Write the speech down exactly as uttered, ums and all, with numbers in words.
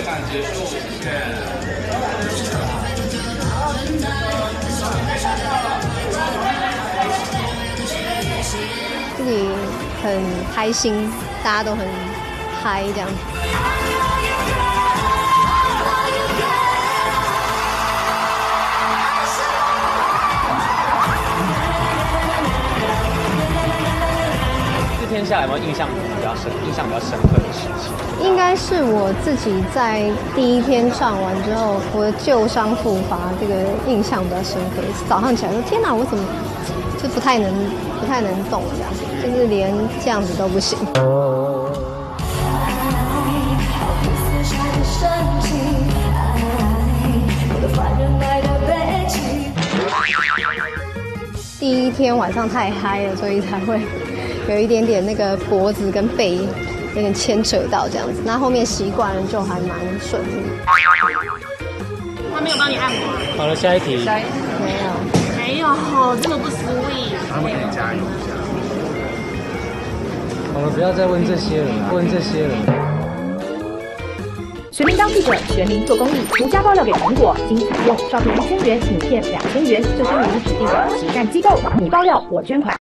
感结束，谢谢。 自己很开心，大家都很嗨这样。 四天下来有没有印象比较深、印象比较深刻的事情？ 应该是我自己在第一天上完之后，我的旧伤复发，这个印象比较深刻。早上起来说：“天哪，我怎么就不太能、不太能动这样，就是连这样子都不行。”第一天晚上太嗨了，所以才会有一点点那个脖子跟背有点牵扯到这样子。那后面习惯了就还蛮顺利。 他没有帮你按摩。 好了，下一题。 没有。 没有，这么不 sweet。 他们给你加油一下。 好了，不要再问这些了，问这些了。 全民当记者，全民做公益，独家爆料给苹果，经采用，照片一千元，影片两千元，就将您指定的慈善机构，你爆料我捐款。